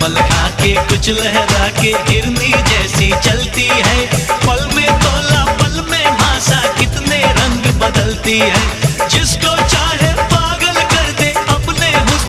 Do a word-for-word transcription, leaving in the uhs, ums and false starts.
पल आके कुछ लहरा के हिरनी जैसी चलती है, पल में तोला पल में भाषा कितने रंग बदलती है। जिसको चाहे